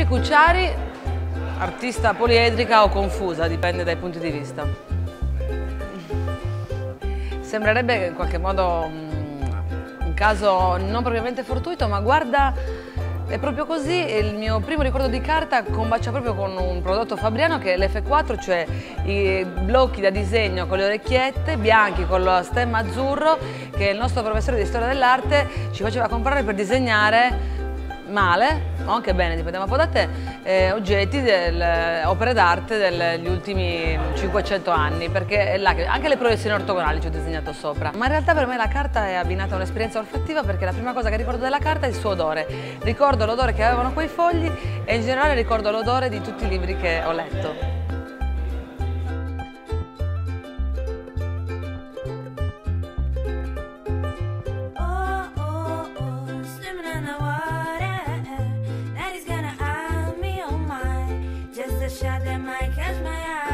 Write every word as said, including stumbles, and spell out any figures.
Lili Cucciari, artista poliedrica o confusa, dipende dai punti di vista. Sembrerebbe in qualche modo un caso non propriamente fortuito, ma guarda, è proprio così. Il mio primo ricordo di carta combacia proprio con un prodotto fabriano che è l'F quattro, cioè i blocchi da disegno con le orecchiette bianchi con lo stemma azzurro che il nostro professore di storia dell'arte ci faceva comprare per disegnare male, o anche bene, dipendeva un po' da te, eh, oggetti, del, opere d'arte degli ultimi cinquecento anni, perché è là che anche le proiezioni ortogonali ci ho disegnato sopra. Ma in realtà per me la carta è abbinata a un'esperienza olfattiva, perché la prima cosa che ricordo della carta è il suo odore. Ricordo l'odore che avevano quei fogli e in generale ricordo l'odore di tutti i libri che ho letto. Shot that might catch my eye.